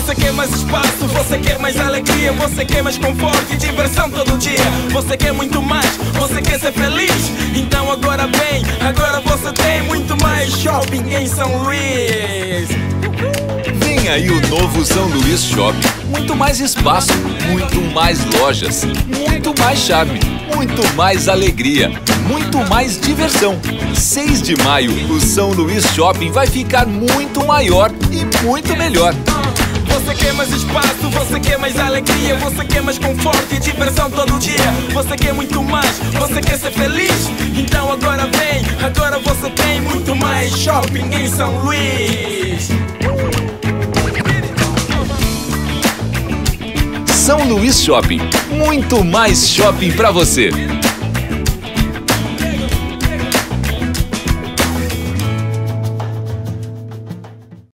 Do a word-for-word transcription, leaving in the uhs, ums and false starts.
Você quer mais espaço, você quer mais alegria, você quer mais conforto e diversão todo dia. Você quer muito mais, você quer ser feliz. Então agora vem, agora você tem muito mais shopping em São Luís. Vem aí o novo São Luís Shopping. Muito mais espaço, muito mais lojas, muito mais charme, muito mais alegria, muito mais diversão. seis de maio, o São Luís Shopping vai ficar muito maior e muito melhor. Você quer mais espaço, você quer mais alegria, você quer mais conforto e diversão todo dia. Você quer muito mais, você quer ser feliz. Então agora vem, agora você tem muito mais shopping em São Luís. São Luís Shopping, muito mais shopping pra você.